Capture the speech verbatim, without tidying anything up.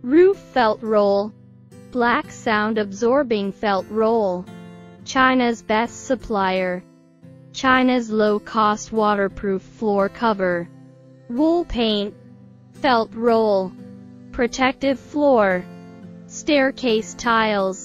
Roof felt roll. Black sound absorbing felt roll. China's best supplier. China's low-cost waterproof floor cover. Wool paint. Felt roll. Protective floor. Staircase tiles.